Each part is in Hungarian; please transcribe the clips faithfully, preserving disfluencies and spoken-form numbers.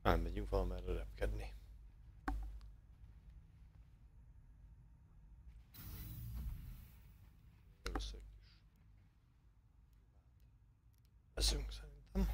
Elmegyünk valamerre repkedni. Először is veszünk szerintem.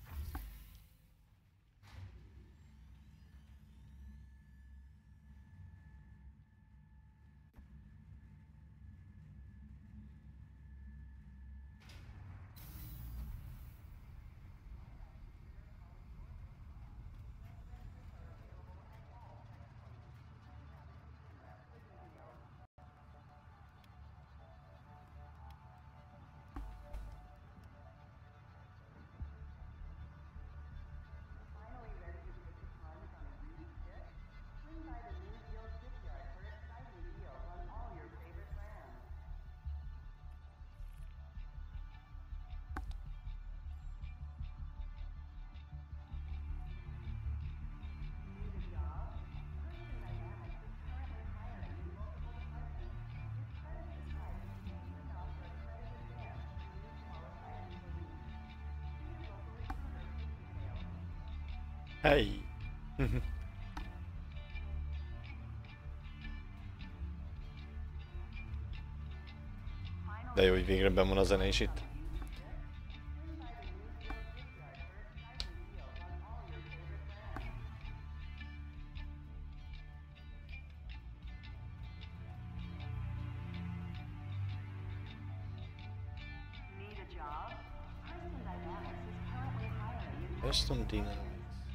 Hey! De jó, hogy végre benn van a zene is itt. Preston Dynamics.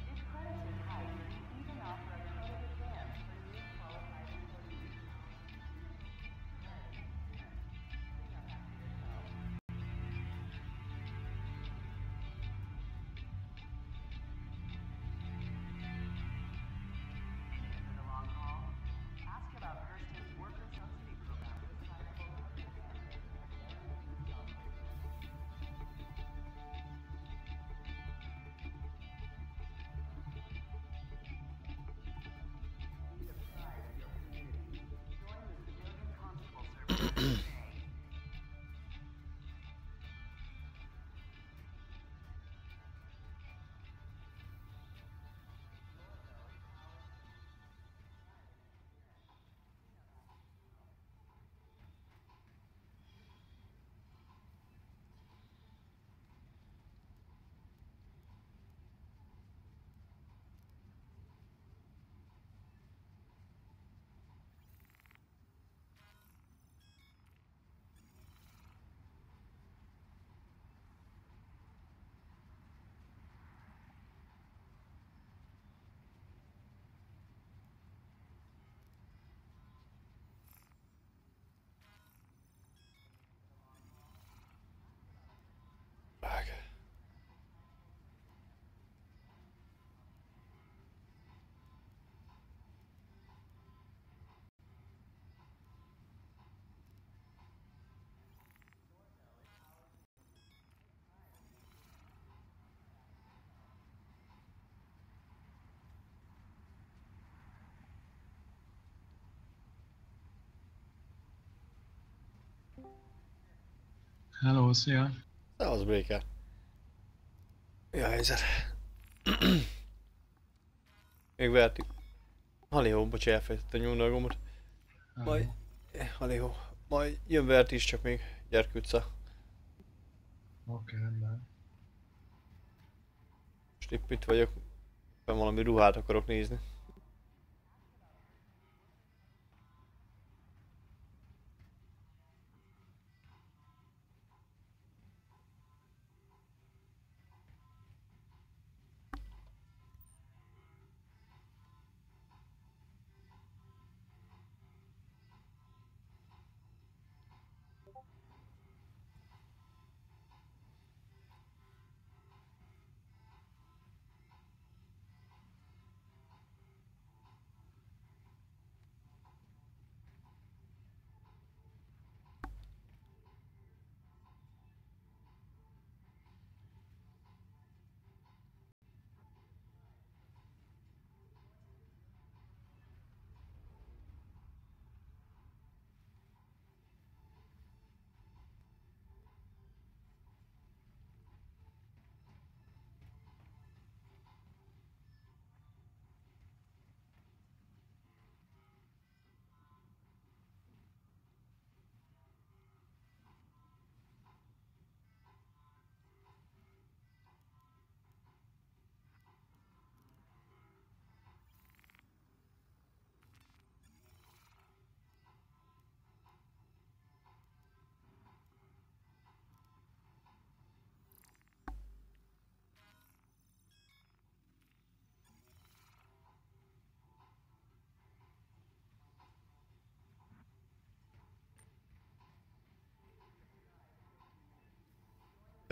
Hello, szia! Szevasz, Breaker. Mi a helyzet? Még vertük. Halihó, bocsi, elfejtettem nyúlni a gombot. Majd... Halihó. Majd jön Vert is, csak még gyerk utca. Oké, okay, rendben. Most itt itt vagyok.Ben valami ruhát akarok nézni.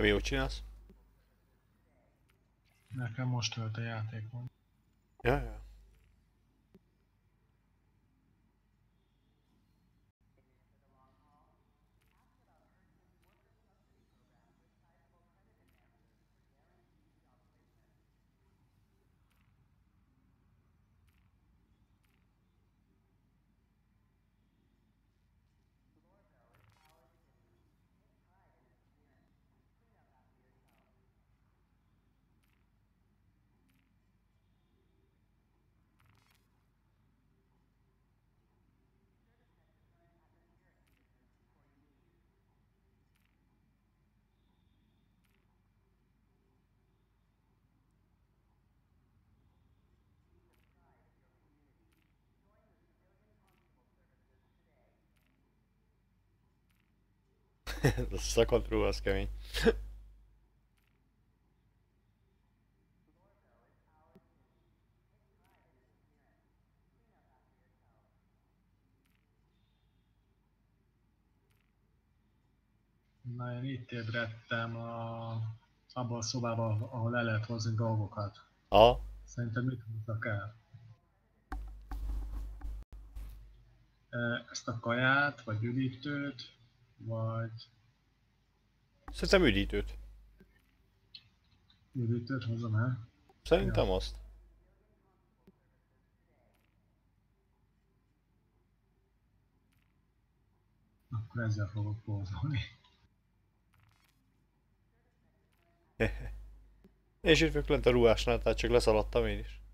Mi jót csinálsz? Nekem most tölt a játékon. Ja, ja. A szakadt ruha, az kemény. Na, én itt ébredtem a, abban a szobában, ahol el lehet hozni dolgokat. Aha. Szerintem mit hoztak el? Ezt a kaját, vagy üdítőt, vagy Szerintem üdítőt. üdítőt hozom el? Szerintem Ja. azt. Akkor ezzel fogok pózolni. És itt vagyok lent a ruhásnál, tehát csak leszaladtam én is.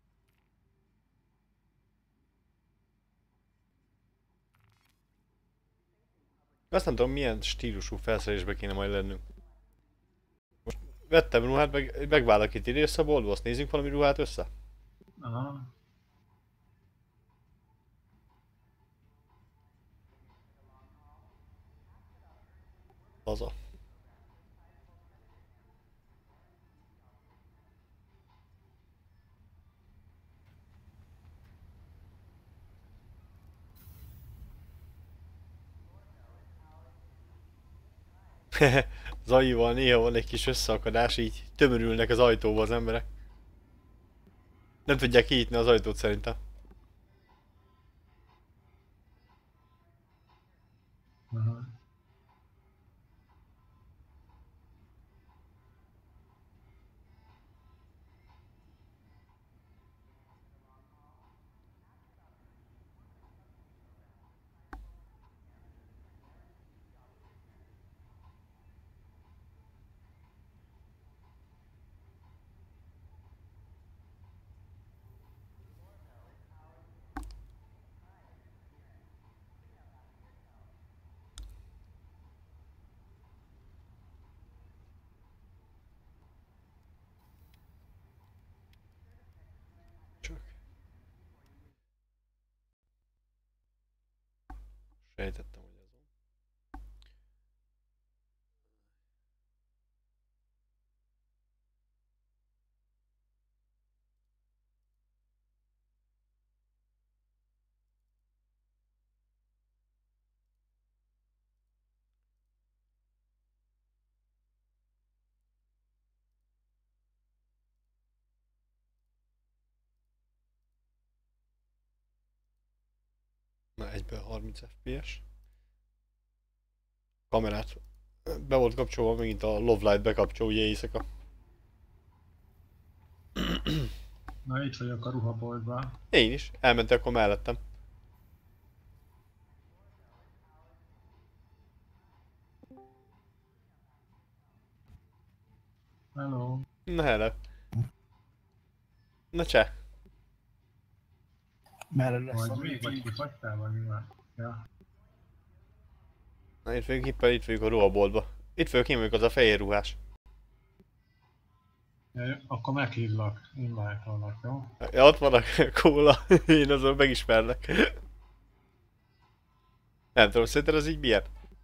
Azt nem tudom, milyen stílusú felszerelésbe kéne majd lennünk. Most vettem ruhát, meg, megválok itt ide össze a boltba, azt nézzünk valami ruhát össze? Aha. Haza. Zaival néha van egy kis összeakadás, így tömörülnek az ajtóba az emberek. Nem tudják kinyitni az ajtót szerintem. Aha. Csak. Sejtettem, hogy ez van. Na, egyből harminc ef pé es. Kamerát be volt kapcsolva, megint a Love Light bekapcsol, ugye éjszaka. Na, itt vagyok a ruhaboltban. Én is, elmentek akkor mellettem. Hello. Na hele. Na cseh. Merre lesz Vagy a még, vagy kifagytál, vagy mi van? Ja. Na itt vagyunk, hippel, itt vagyunk a ruhaboltba. Itt vagyok, én vagyok az a fehér ruhás. Ja, akkor meghívlak, invite-olnak, jó? Ja, ott van a kóla, én azon megismerlek. Nem tudom, szerinted az így milyen?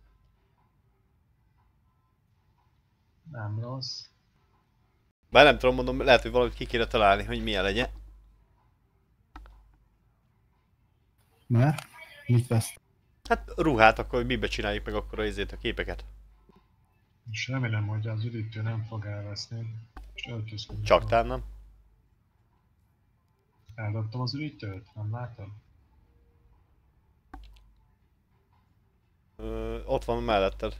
Nem rossz. Bár nem tudom, mondom, lehet, hogy valamit ki kéne találni, hogy milyen legyen. Mert? Mit vesz? Hát ruhát, akkor mibe csináljuk meg akkor a izét, a képeket. És remélem, hogy az üdítő nem fog elveszni. És öltözködni Csak fog. tán nem. Eldobtam az üdítőt? Nem látod? Ö, ott van melletted.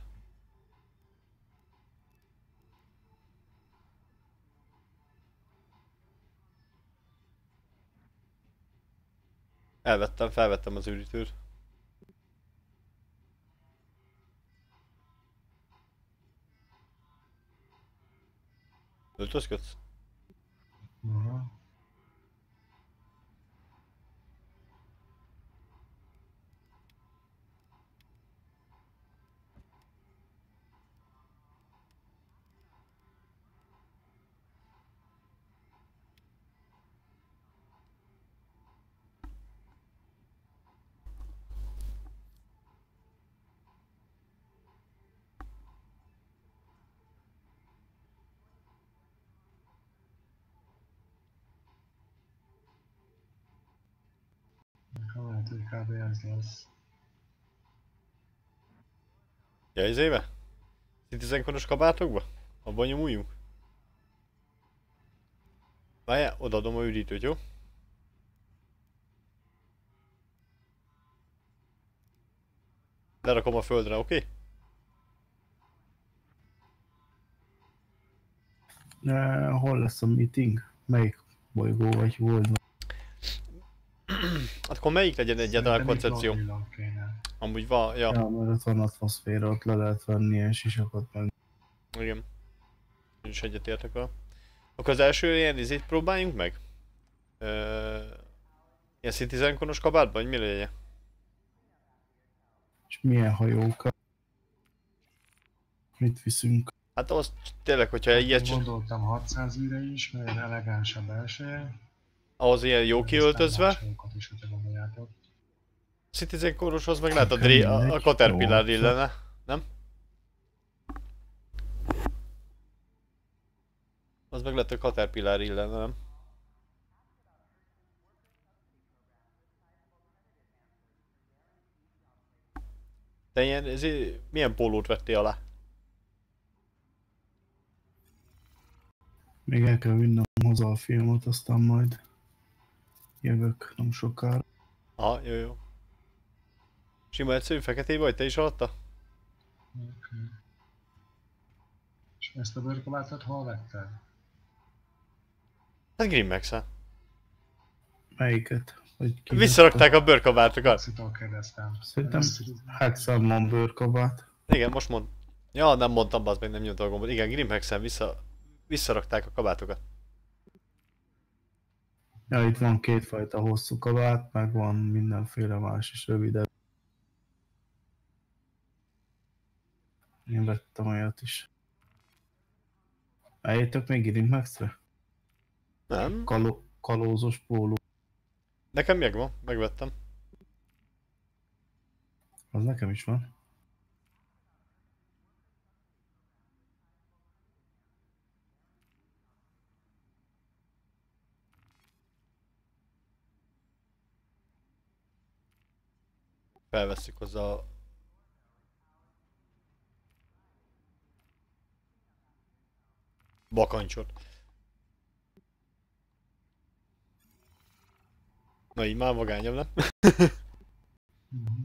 Elvettem, felvettem az üdítőt. Öltözködsz? Aha. Akkor lehet, hogy kb. Ez lesz. Ja, izébe? Citizenkonos kabátokba? Abban nyomuljunk? Várjál, odaadom a üdítőt, jó? Lerakom a földre, oké? Okay? De hol lesz a meeting? Melyik bolygó vagy hol? Hát akkor melyik legyen egyáltalán a Szerintem itt koncepció? Lordilon kéne. Amúgy van, ja, Ja, mert ott van atmoszféra, ott le lehet venni ilyen sisakot meg. igen. Én is egyetértek vele. Akkor az első ilyen izét próbáljunk meg? Ö... Ilyen citizenkonos kabátban, vagy mi legyen? És milyen hajókat? Mit viszünk? Hát az tényleg, hogyha Hát ilyet én csak... gondoltam hatszáz űre is, mert elegáns a belseje. Ahhoz ilyen jó kiöltözve. Aztán is, hogyha gondoljátok. Citizenkoroshoz meg lehet a, Nekem dré... a, a mindegy. Caterpillar Jó, illene, nem? Az meg lehet a Caterpillar illene, nem? Te ilyen, ez, milyen pólót vettél alá? Még el kell vinnem haza a filmet, aztán majd jövök nem sokára. Aha, jó jó. Sima egyszerű feketé vagy, te is alatta? Okay. És ezt a bőrkabátot hol vetted? Hát Grimmax-en. Melyiket? Vagy ki Visszarakták a bőrkabátokat. Maxitól kérdeztem. Szerintem Azt- Hexen van bőrkabát. Igen, most mond. Ja, nem mondtam, az még nem nyomtam a gombot. Igen, Grimmax-en vissza... visszarakták a kabátokat. Ja, itt van kétfajta hosszú kabát, meg van mindenféle más is rövidebb. Én vettem olyat is. Eljöttök még Grimmax-re? Nem? Kaló, kalózos póló. Nekem megvan, megvettem. Az nekem is van. Felvesszük hozzá a... bakancsot. Na így már vagányabb, nem? Mhm.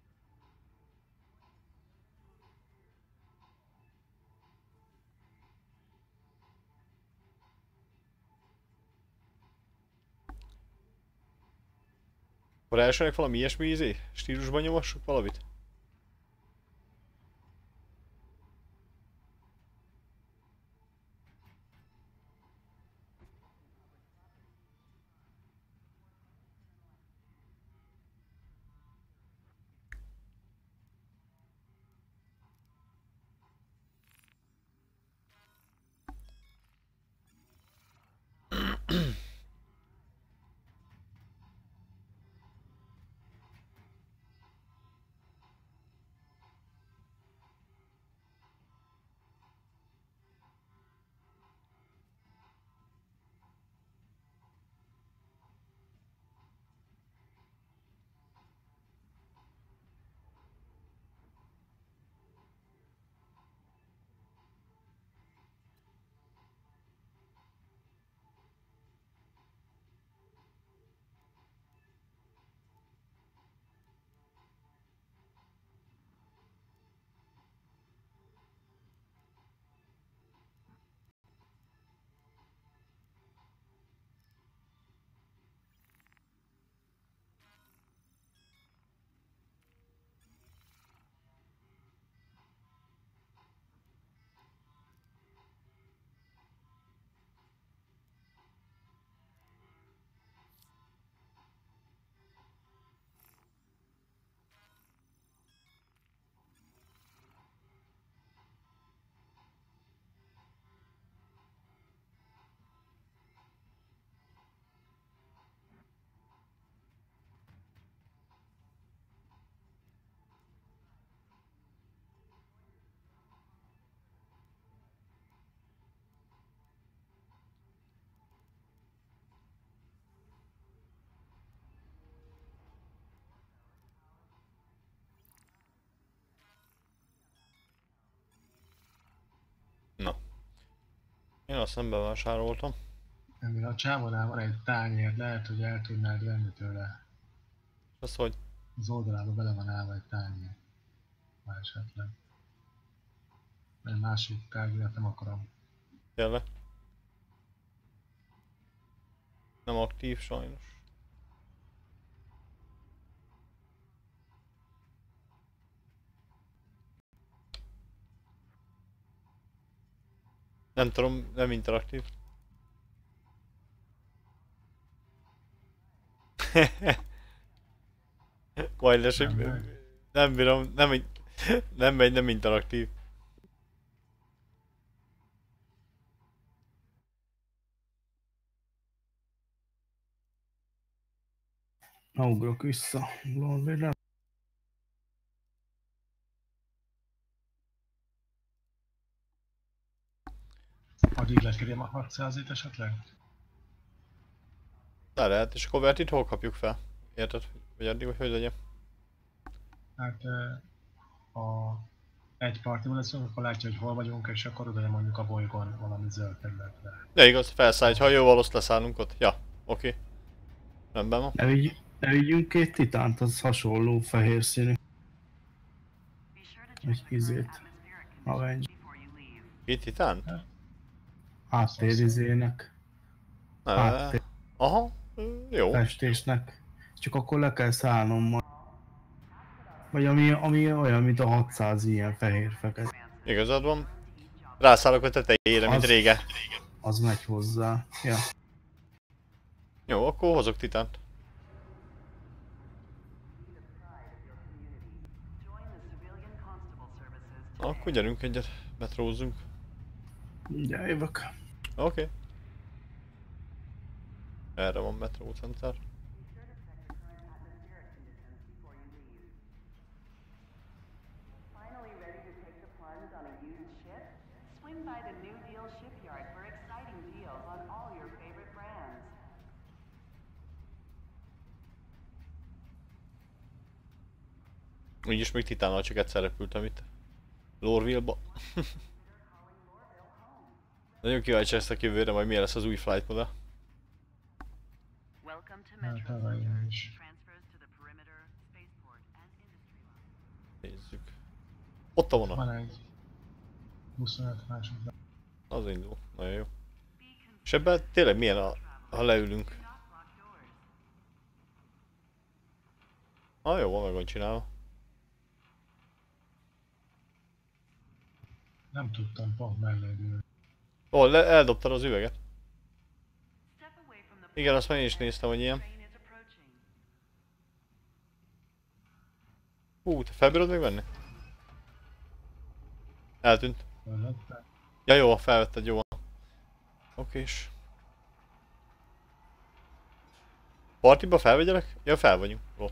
Akkor elsőnek valami ilyesmi izé? Stílusban nyomassuk valamit? Ja, szemben vásároltam. Ennél a csávonál van egy tányér, lehet, hogy el tudnád venni tőle. Az hogy? Az oldalába bele van állva egy tányér. Ha esetleg. Egy másik tárgyat nem akarom. Tényleg? Nem aktív sajnos. Nem tudom, nem interaktív. Majd lesz, Nem hogy megy. nem bírom, nem, nem megy, nem interaktív. Na, ugrok vissza. Lordville. Addig lekérjem a hatszázit esetleg? De lehet, és akkor Vertit hol kapjuk fel? Érted? Vagy addig, hogy hogy legyen? Hát eh, a egy partiban leszünk, akkor látja, hogy hol vagyunk, és akkor oda mondjuk a bolygón valami zöld területre. Ja igaz, felszállj egy hajóval, azt leszállunk ott. Ja, oké. Rendben van. Ne, vigy, ne vigyünk két titánt, az hasonló fehér színű. Egy izét. Avenge. Két titán? Háttérizének. Ne. Háttér Aha, ö, jó. festésnek. Csak akkor le kell szállnom majd. Vagy ami, ami olyan, mint a hatszáz ilyen fehér-fekete. Igazad van. Rászállok a tetejére, mint Az- régen. Az megy hozzá. Ja. Jó, akkor hozok titánt. Akkor gyerünk egyet, metrózzunk. Ugye jövök. Oké. Okay. Erre van metrócenter. Finally ready to take the plunge on a used ship? Swing by the New Deal shipyard for exciting deals on all your favorite brands. Úgyis még titánnal csak egyszer repültem itt. Lorville-ba. Nagyon kíváncsi leszek jövőre, majd milyen lesz az új flight modell. Welcome to Hát, Metro arra én Center. is. Transfers to the perimeter, spaceport and industry line. Nézzük. Ott a vonat. Van egy huszonöt másodperc. Az indul. Nagyon jó. És ebben tényleg milyen, a, ha leülünk. Ah jó, van meg van csinálva. Nem tudtam pont mellé ülni. Ó, le, eldobtad az üveget. Step away from the Igen, azt már én is néztem, hogy ilyen. train is approaching. Hú, te felbírod még venni? Eltűnt. Fölötte. Ja jó, felvetted, jó van. Okés. Partiba felvegyelek? Ja, fel vagyunk. Jó.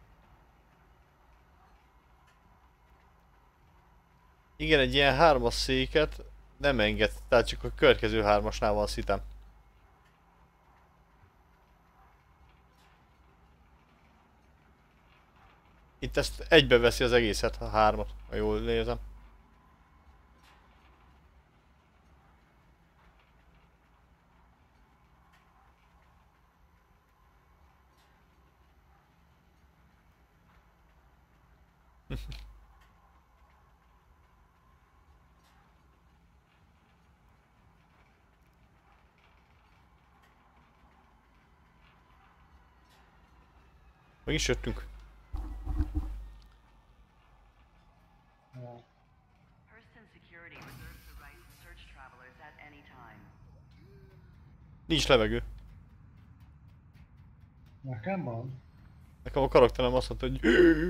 Igen, egy ilyen hármas széket nem enged, tehát csak a következő hármasnál van szitem. Itt ezt egybeveszi az egészet, a hármat, ha jól nézem. Meg is jöttünk. Hurston Security reserves the right to search travelers at any time. Nincs levegő. Nekem van. Nekem a karakterem azt mondta, hogy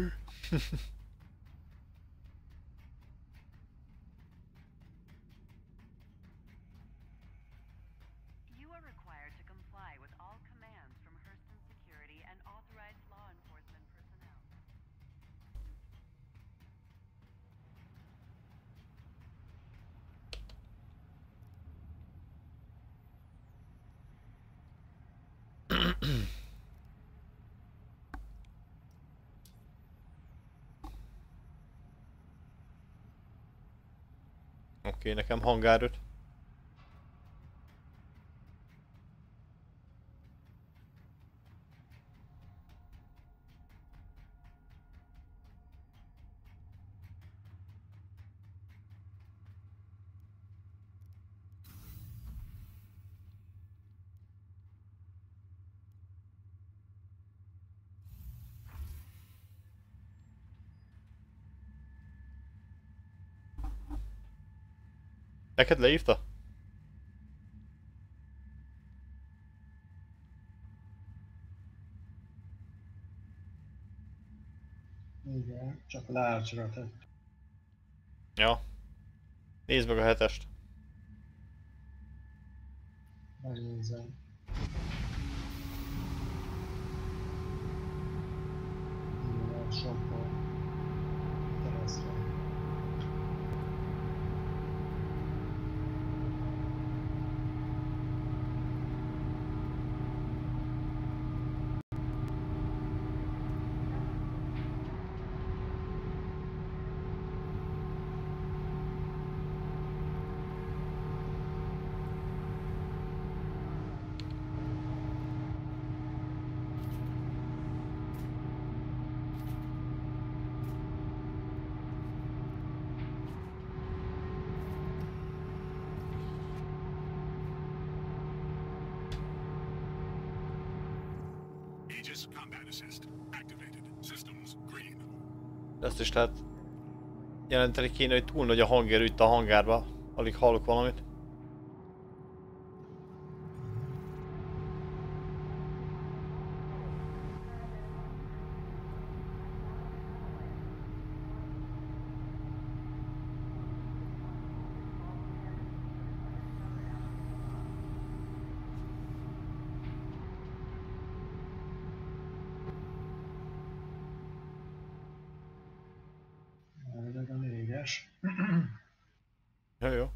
You are required to comply with all commands from Hurston Security and authorized law enforcement personnel. Oké, okay, nekem hangár öt. Neked leírta? Igen, csak large-ra tett. Ja. Nézd meg a hetest. Megnézem. Igen, sokból. Keresztre. Aegis combat assist activated. Systems green. Ezt is lehet jelenteni kéne, hogy túl nagy a hangerő itt a hangárba. Alig hallok valamit. Elvileg a négyes. Jó, jó.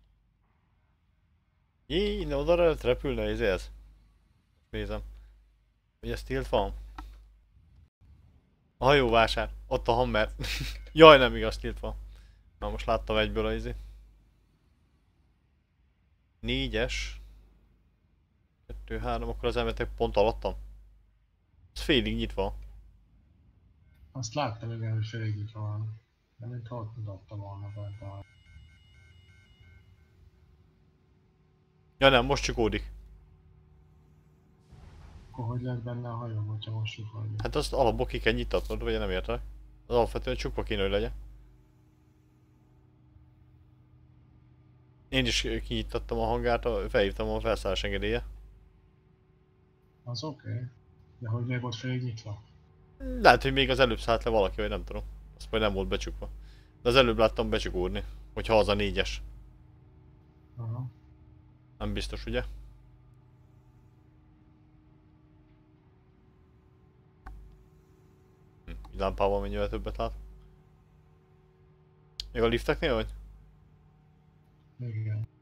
Jé, innen oda lehet repülne, ez ez. Nézem. Hogy ez tilt van? A hajóvásár. Ott a Hammer. Jaj, nem igaz, tilt van. Na most láttam egyből a izé. Négyes. Kettő, három, akkor az emetek pont alattam. Ez félig nyitva. Azt láttam, igen, hogy félig nyitva van. De mintha ott mutatta volna bent a... Ja nem, most csukódik. Akkor hogy lett benne a hajó, hogyha most csukódik? Hát azt alapból ki kell nyitatnod, vagy én nem értek. Az alapvetően csukva kéne, hogy legyen. Én is kinyitottam a hangárt, felhívtam a felszállás engedélye. Az oké. Okay. De hogy még ott félig nyitva? Lehet, hogy még az előbb szállt le valaki, vagy nem tudom. Azt majd nem volt becsukva. De az előbb láttam becsukódni, hogyha az a négyes. Aha. Nem biztos, ugye? Hm, lámpával mennyivel többet lát. Még a lifteknél vagy? Igen.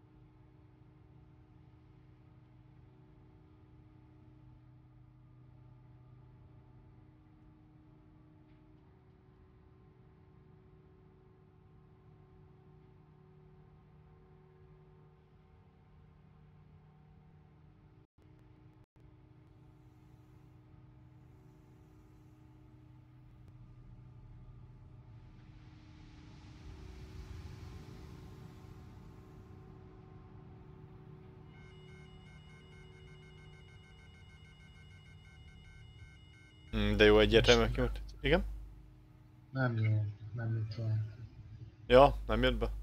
Hm, de jó, egyértelműen kimúlt. Igen? Nem jó, nem itt van. Ja, nem jött be?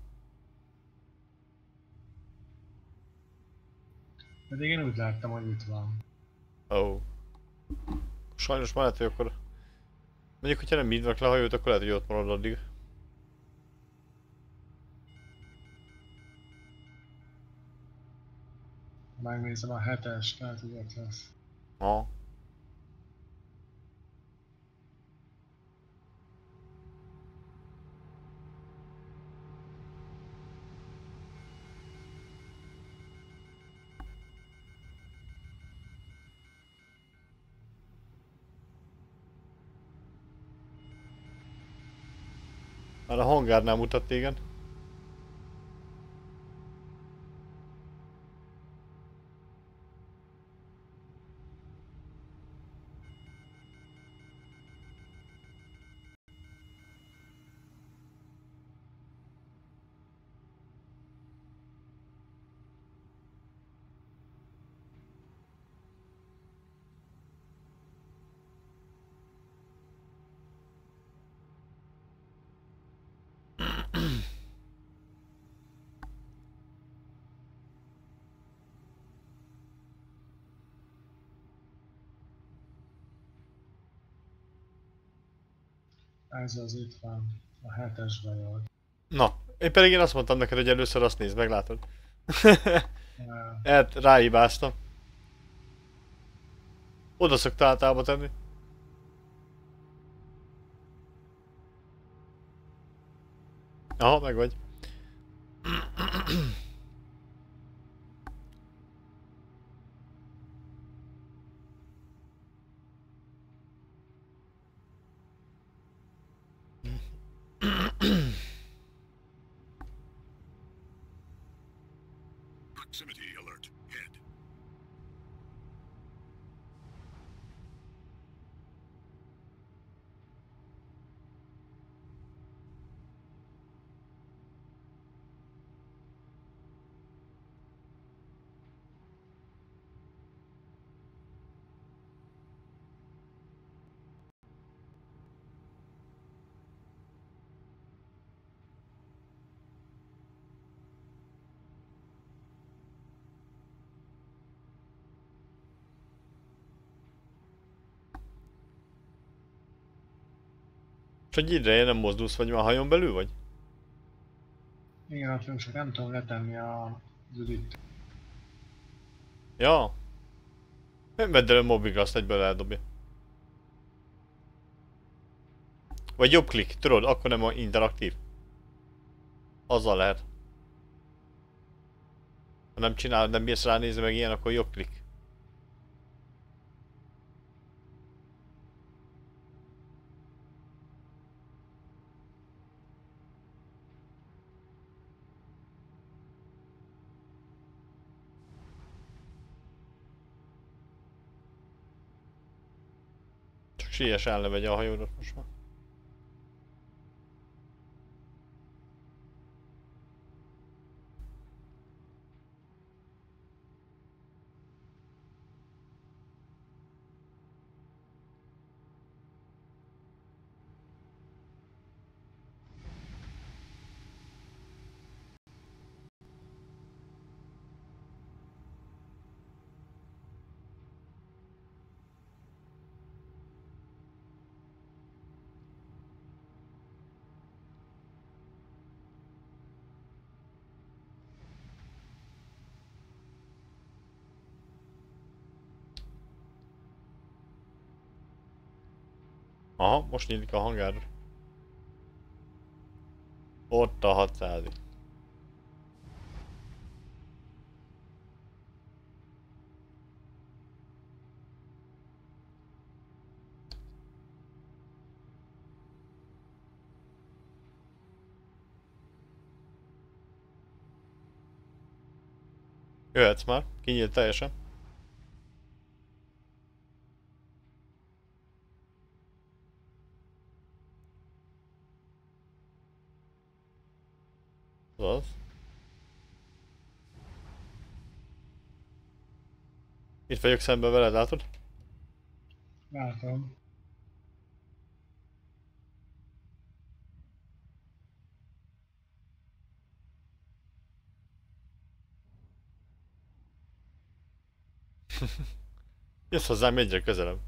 Pedig én úgy láttam, hogy itt van. Ó. Oh. Sajnos már lehet, hogy akkor... Mondjuk, hogyha nem mindvek le a hajót, akkor lehet, hogy ott marad addig. Ha megnézem a hetes, lehet, hogy ott lesz. Ha. Már a hangárnál mutat igen. Ez az itt van. A hetesben volt. Na, én pedig én azt mondtam neked, hogy először azt nézd meg, látod? Ja, Hát ráhibáztam. Oda szoktál általában tenni. Aha, meg vagy. Proximity alert. Head. És hogy ideje nem mozdulsz, vagy már hajón belül vagy? igen, a fősök nem tudom letenni a üdít. Ja. Nem vedd el a mobbig, azt egyből eldobja. Vagy jobb klik, tudod, akkor nem a interaktív. Azzal lehet. Ha nem csinálod, nem bírsz ránézni meg ilyen, akkor jobb klik. Csak siess el, ne vegye a hajódat most már. Aha, most nyílik a hangár. Ott a hatszáz. Jöhetsz már, kinyílt teljesen. Az. Itt vagyok szemben veled, látod? Látom. Jössz hozzám egyre közelebb.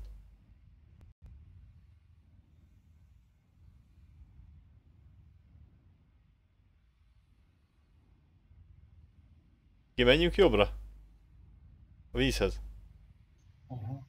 Kimenjünk jobbra? A vízhez. Aha.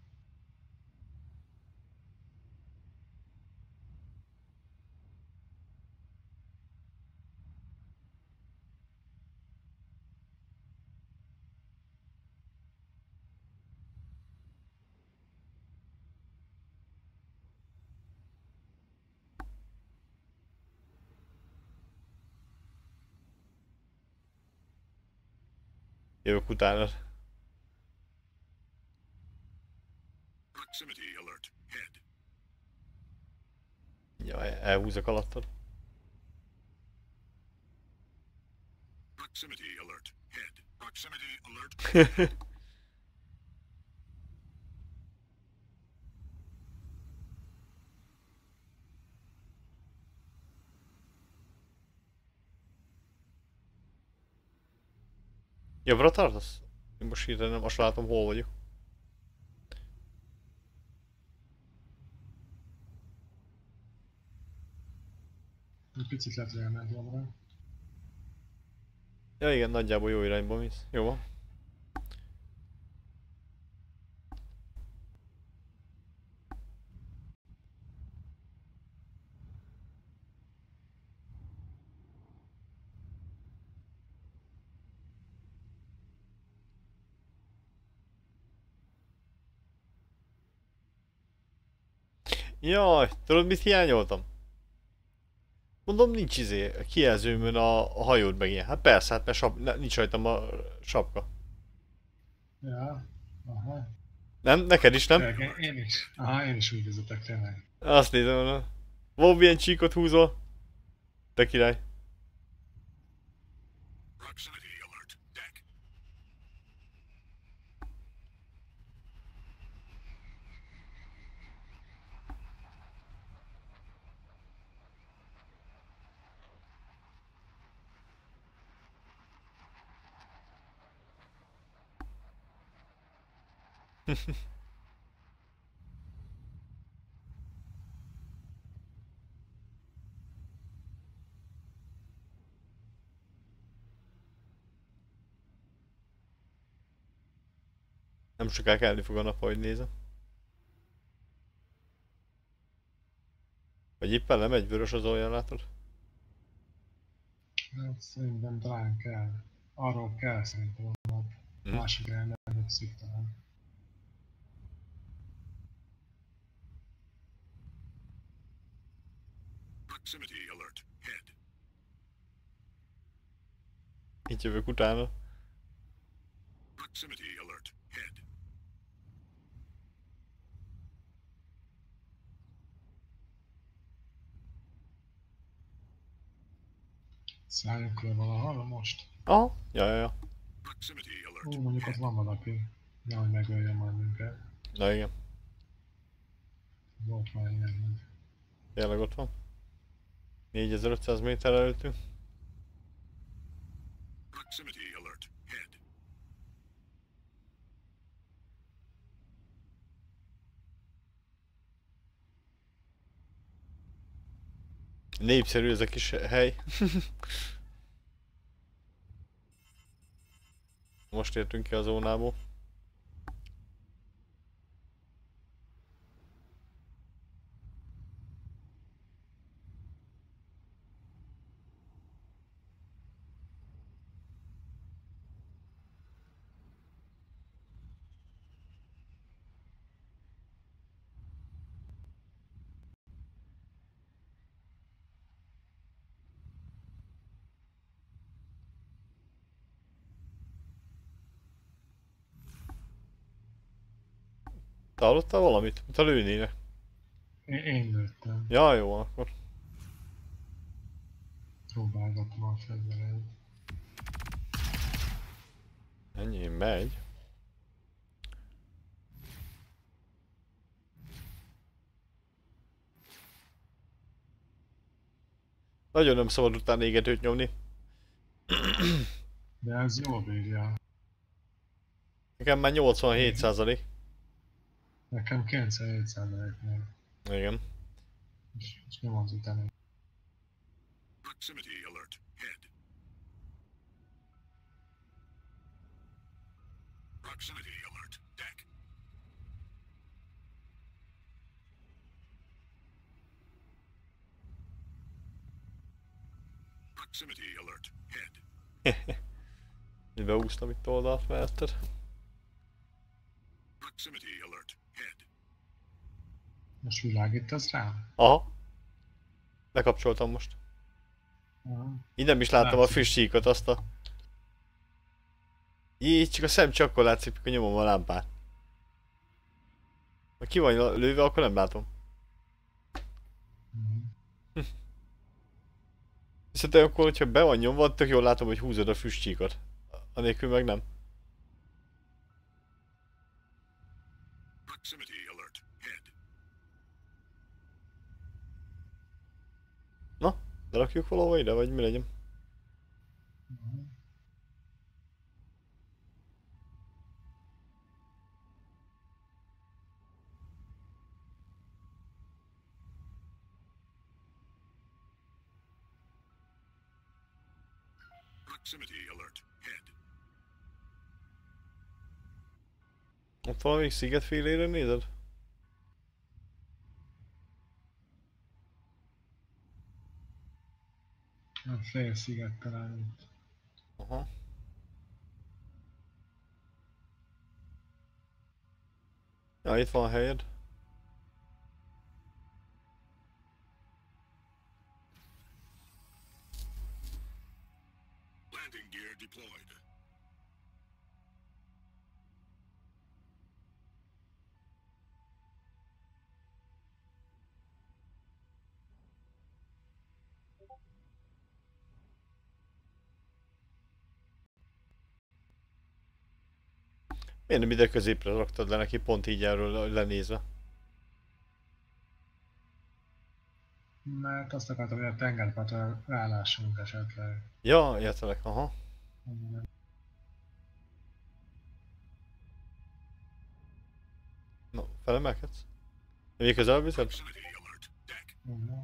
Jövök utána. Proximity alert. Head. Jaj, elhúzok alattad. Proximity alert. Head. Proximity alert. Jobbra tartasz? Én most hirtelen nem most látom, hol vagyok. Egy picit lehet, hogy elment jobbra. Ja igen, nagyjából jó irányba mész. Jó van. Jaj, tudod mit hiányoltam? Mondom, nincs izé, a kijelzőmön a, a hajód meg ilyen. Hát persze, hát mert sap, ne, nincs rajtam a sapka. Ja, aha. Nem? Neked is nem? Tényleg, én is. Aha, én is úgy vezetek tényleg. Azt nézem, hogy Wow, milyen csíkot húzol. Te király. Proximity alert. Deck. Nem sokáig kelni fog a nap, ahogy nézem. Vagy éppen nem egy vörös az olyan, látod? Hát szerintem talán kell. Arról kell szerintem a nap. Hm. Másik irányba nem szüktalán. Proximity alert. Head. Így jövök utána. Proximity alert. Head. Szálljunk le valahol most. Aha, ja, ja, ja. Proximity alert. Ó, mondjuk ott van valaki. Nehogy megöljen majd minket. Na igen, Volt már ilyen. tényleg ott van. négyezer-ötszáz méter előttünk. Proximity alert. Head. Népszerű ez a kis hely. Most értünk ki a zónából. Te hallottál valamit? Mint a lőnének. Én, én lőttem. Ja, jó, akkor. Próbálgatom a fegyvereit. Ennyi, megy. Nagyon nem szabad utána égetőt nyomni. De ez jól bírja. Nekem már nyolcvanhét százalék. Nekem kilencvenhét százaléknél. Igen. És, és nyom az utána. Proximity alert. Head. Proximity alert. Deck. Proximity alert. Head. Így beúsztam itt oldalt melletted. Proximity alert. Head. Most világítasz rám? Aha. Lekapcsoltam most. Aha. Így nem is láttam a Látszik. füstsíkot, azt a... Így csak a szem csak akkor látszik, mikor nyomom a lámpát. Ha ki van lőve, akkor nem látom. Mhm. Viszont akkor, hogyha be van nyomva, tök jól látom, hogy húzod a füstcsíkot. Anélkül meg nem. Proximity alert. Head. Na, berakjuk valahova ide, vagy mi legyen? Mhm. Proximity alert. Head. Ott valamelyik sziget félére nézed? A fél sziget talán itt. Aha. Ja, itt van a helyed. Landing gear deployed. Miért nem ide középre raktad le neki, pont így erről lenézve? Mert azt akartam, hogy a tengerpartra rálássunk esetleg. Ja, értelek, aha. Na, felemelkedsz? Még közel viszed? Proximity alert. Deck. Uh-huh.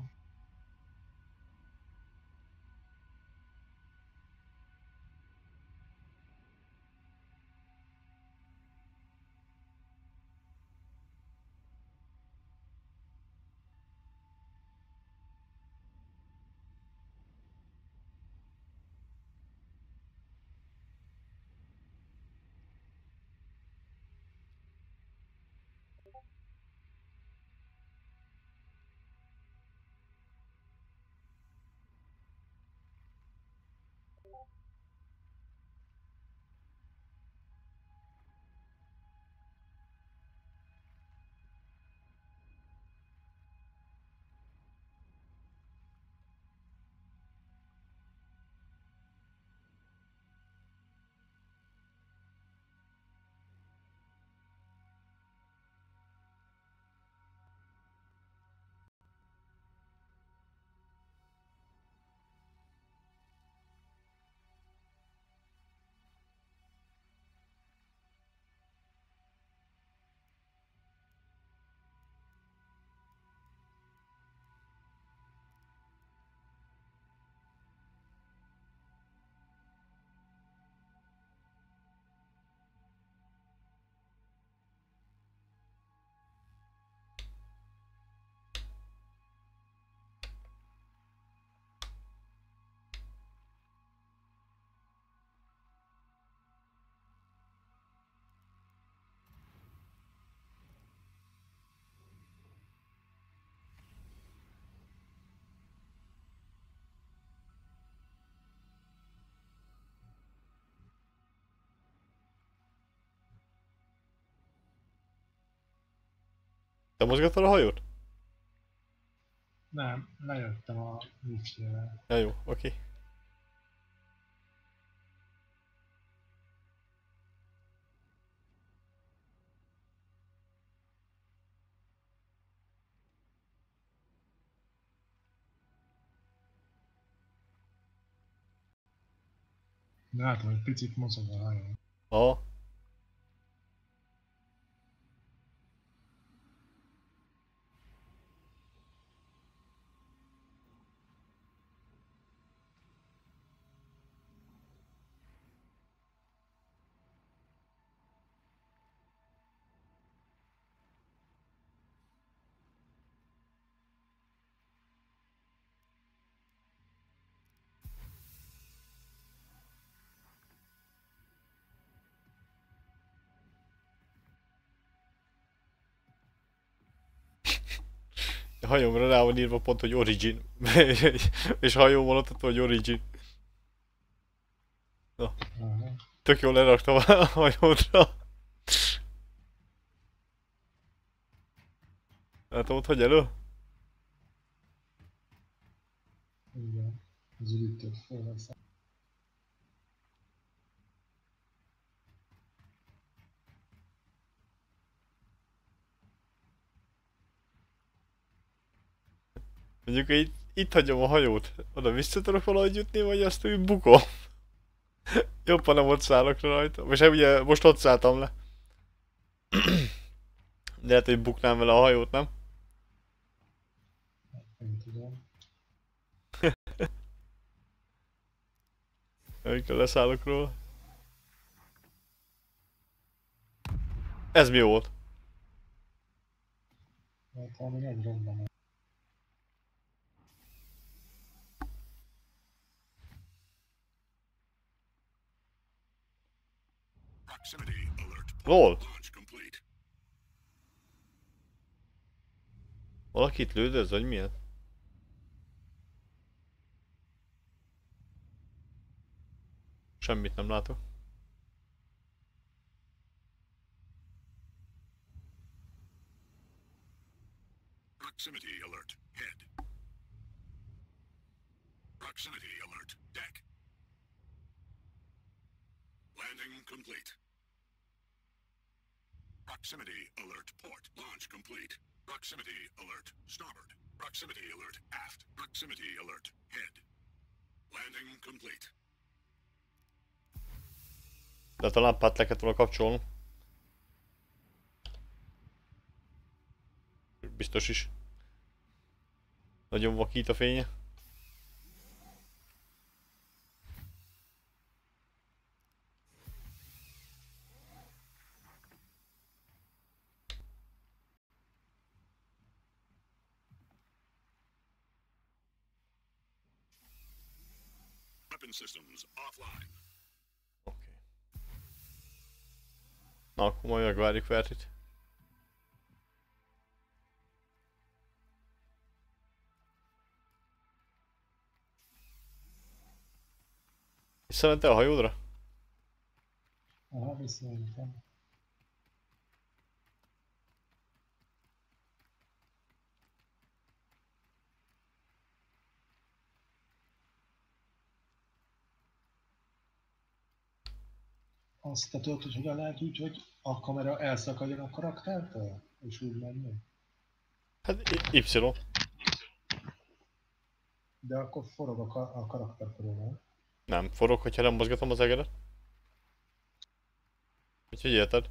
Te mozgattad a hajót? Nem, lejöttem a liftjével. Ja, jó, oké. De látom, hogy picit mozog a hajó. Aha. A hajómra rá van írva pont, hogy Origin. És hajó van ott, hogy Origin. Na, Aha. tök jól leraktam a hajódra. Látom ott, hogy elő? Igen. Az üdítőt fölveszem. Mondjuk itt, itt hagyom a hajót. Oda vissza tudok valahogy jutni, vagy azt úgy bukom. Jobban nem ott szállok rajta. Most ugye most ott szálltam le. De lehet, hogy buknám vele a hajót, nem? Nem tudom. Amikor leszállok róla. Ez mi volt? Hát valami nagy robbanás. Proximity alert. Lol. Launch complete. Valakit lődöz, vagy milyen? Semmit nem látok. Proximity alert. Head. Proximity alert. Deck. Landing complete. Proximity alert. Port. Launch complete. Proximity alert. Starboard. Proximity alert. Aft. Proximity alert. Head. Landing complete. De a lámpát le kellett volna kapcsolni. Biztos is. Nagyon vakít a fénye. Weapon systems offline. Oké. Okay. Na, akkor majd megvárjuk Vertit. Visszamentél a hajódra? Aha, visszamentem. Azt te tudod, hogy hogyan lehet úgy, hogy a kamera elszakadjon a karaktertől? És úgy menni? Hát Y. De akkor forog a, ka- a karakter körül, nem? Nem, forog, hogyha nem mozgatom az egeret. Úgyhogy érted?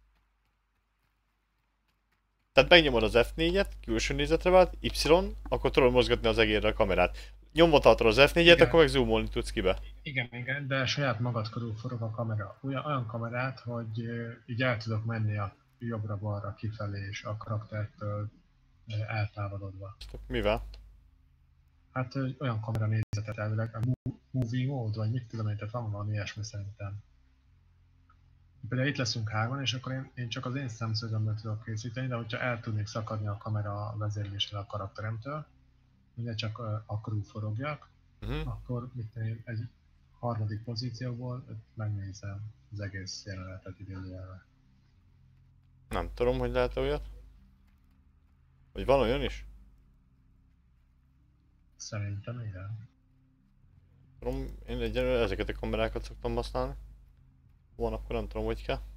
Tehát megnyomod az F négyet, külső nézetre vált, Y, akkor tudod mozgatni az egérre a kamerát. Nyomva tartod az F négyet, Igen. akkor meg zoomolni tudsz kibe. Igen, igen, de saját magad körül forog a kamera. Olyan, olyan kamerát, hogy ö, így el tudok menni a jobbra-balra, kifelé és a karaktertől ö, eltávolodva. Mivel? Hát ö, olyan kamera nézetet elvileg, a mo- movie mode, vagy mit tudom én, tehát van valami ilyesmi szerintem. Például itt leszünk hárman, és akkor én, én csak az én szemszögömből tudok készíteni, de hogyha el tudnék szakadni a kamera vezérlésre a karakteremtől, hogy ne csak ö, a crew forogjak, Uh-huh. akkor mit tudom én, egy harmadik pozícióból megnézem az egész jelenetet idézőjelve. Nem tudom, hogy lehet olyat. Vagy van olyan is? Szerintem igen. Tudom, én egyelőre ezeket a kamerákat szoktam használni. Van, akkor nem tudom, hogy kell.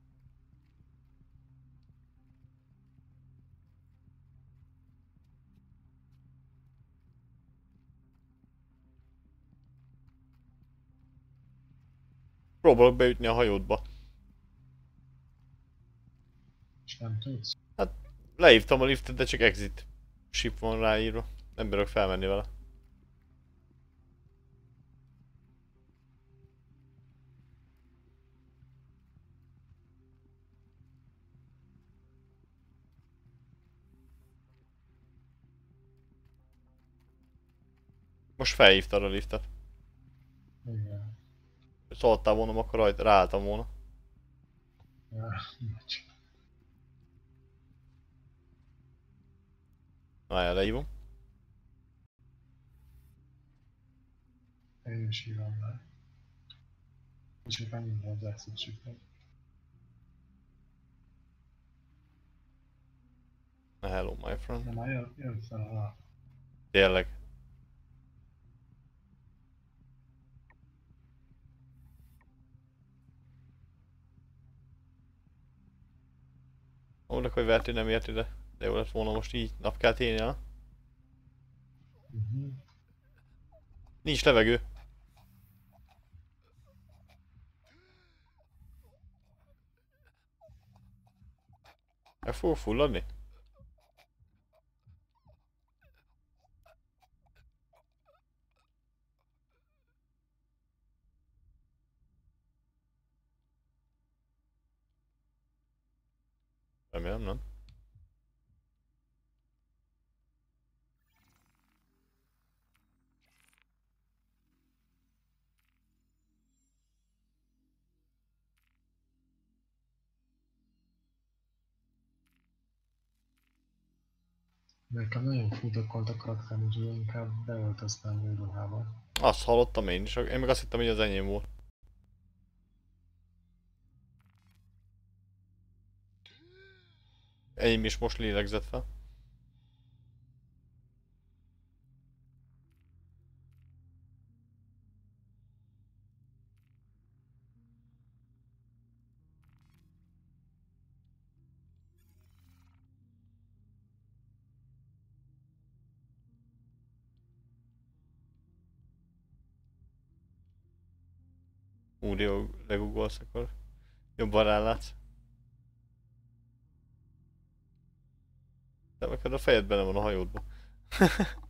Próbálok beütni a hajódba. És nem tudsz. Hát lehívtam a liftet, de csak exit ship van ráírva. Nem bírok felmenni vele. Most felhívtad a liftet. Igen. Szóltál volna, akkor rajta ráálltam volna. Ja, bocs. Várjál, lehívom. Én is hívom le. És éppen minden az exit shiftet. Hello, my friend. De már jön, jön fel a... Tényleg. Mondok, hogy Verti nem ért ide. De jó lett volna most így napkát élni, ha? Uh-huh. Nincs levegő. Meg fogok fulladni? Nekem nagyon fudokolt a karakterem, úgyhogy inkább beöltöztem őruhába. Azt hallottam én is, én meg azt hittem, hogy az enyém volt. Enyém is most lélegzett fel. Úr, jó, legugolsz, akkor jobban rálátsz. De neked a fejed benne van a hajódban.